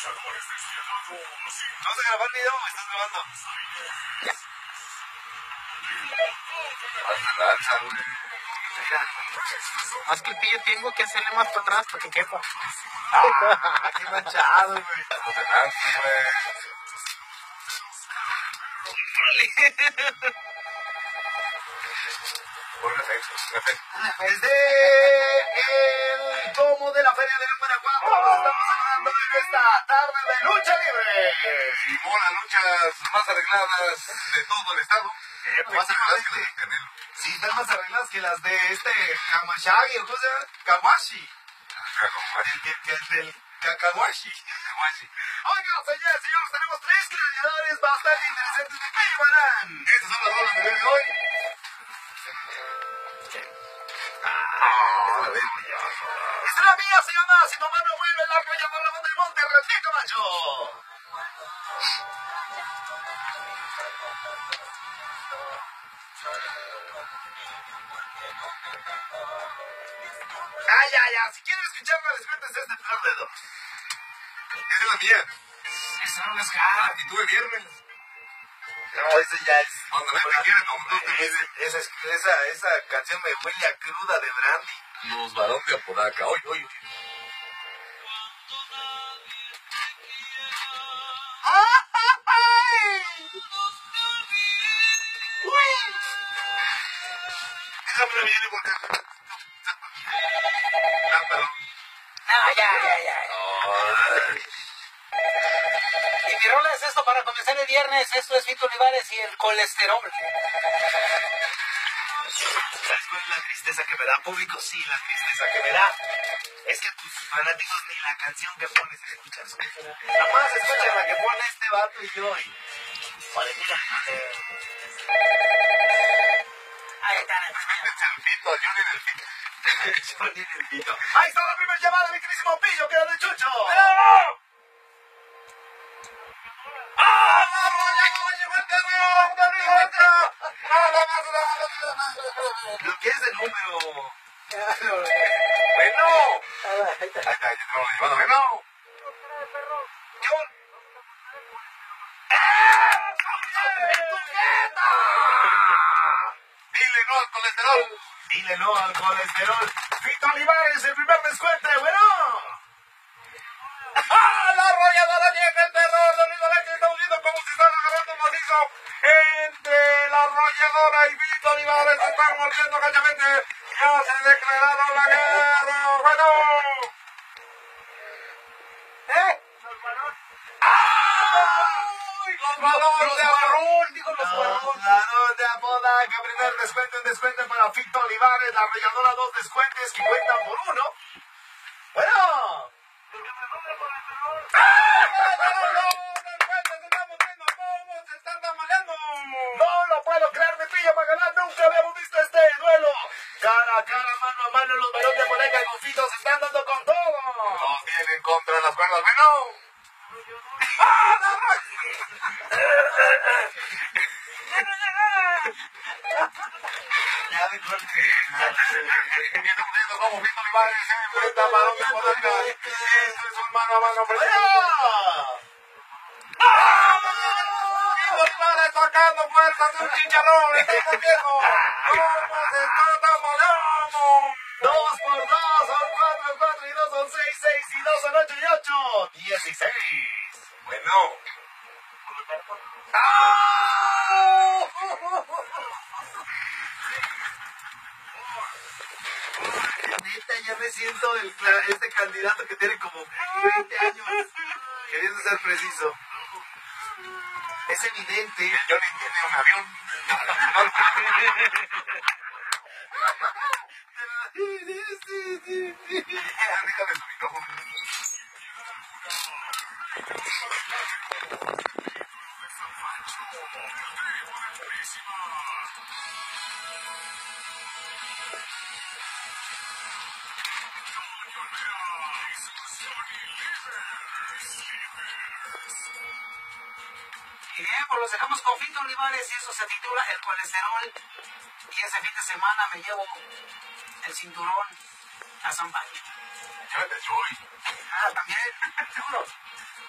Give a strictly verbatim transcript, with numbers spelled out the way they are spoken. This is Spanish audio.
¿Vas a grabar video o estás grabando? Haz la lanza, güey. Mira. Más que el pillo tengo que hacerle más para atrás para que quepa. Ah, qué manchado, güey. No te lances, güey. Buen efecto, efecto. Desde el domo de la Feria de Guanajuato estamos hablando en esta tarde de lucha libre. Y con las luchas más arregladas de todo el estado. Más arregladas que las de Canelo. Sí, están más arregladas que las de este Kamashagi o cosa, Kawashi. Cacahuate. Que, que, que del Kakawashi. Cacahuate. Oigan, señores, señores, tenemos tres gladiadores bastante interesantes de Pimarán. Estas son las rolas de hoy. hoy. Ah, esta es la mía, se llama Si mamá no vuelve, la arrolladora del monte, René Camacho. Ah, ya, ya, si quieren escucharla, les cuentes este peor dedo. Esa es la mía. Esa no es La cara. actitud de viernes. No, ese ya es. Cuando me quieren, no, no te Ese- esa, esa, esa canción me huele a cruda de brandy. Los varones de Apodaca. Oye, oye, oye. Déjame la viene por acá. Ah, perdón. Ah, ya, ya, ya. Ay. Y mi rola es esto para comenzar el viernes. Esto es Fito Olivares y el colesterol. ¿Sabes cuál es la tristeza que me da, público? Sí, la tristeza que me da. Es que tus fanáticos ni la canción que pones escuchan, escuchan. Nada más escuchan la que pone este vato y yo. Y... Vale, mira. Ahí está. El Fito, yo en el Fito. Johnny en el Pito. Ahí está la primera llamada, mi querísimo Pillo, que era de Chucho. ¡Pero! ¡Ah! ¡Llegó el terror! ¡Terror! ¿Lo que es el número? ¡Bueno! Ahí está. Ahí está, ya tenemos la llamada. ¡Bueno! ¿Qué on- Dile no al colesterol. Dile no al colesterol. Fito Olivares, el primer descuento, bueno. ¡Ah! La arrolladora llega el terror. Don Luis Valencia está unido como si están agarrando macizo. Entre la arrolladora y Fito Olivares se están mordiendo gachamente. Ya se ha declarado la guerra. Bueno. ¿Eh? ¡Ay! Los balones de Abarrón, digo los balones de Apodaca, primer descuento en descuento para Fito Olivares, la arrolladora dos descuentos que cuentan por uno. Bueno. No lo puedo creer, mi pillo para ganar, nunca habíamos visto este duelo. Cara a cara, mano a mano, los balones de Apodaca y Fito se están dando con todo. Todos vienen contra las cuerdas. ¡Bueno! Ya me corté. Viendo viendo cómo Fito Olivares se enfrenta a Varón de Apodaca. Esto es un mano a mano. ¡Vaya! Olivares sacando fuerzas de un chicharrón. Está corriendo. ¿Cómo se está tambaleando? Dos por dos son cuatro, cuatro y dos son seis, seis y dos son ocho y ocho. Dieciséis. Bueno. ¡Ah! Neta, ya me siento el, este candidato que tiene como veinte años. Queriendo ser preciso. Es evidente. Johnny tiene un avión. Déjame su micrófono. Y bien, pues los dejamos con Fito Olivares y eso se titula El colesterol. Y ese fin de semana me llevo el cinturón a San Valle. Llévate el Chuy. Ah, también, seguro.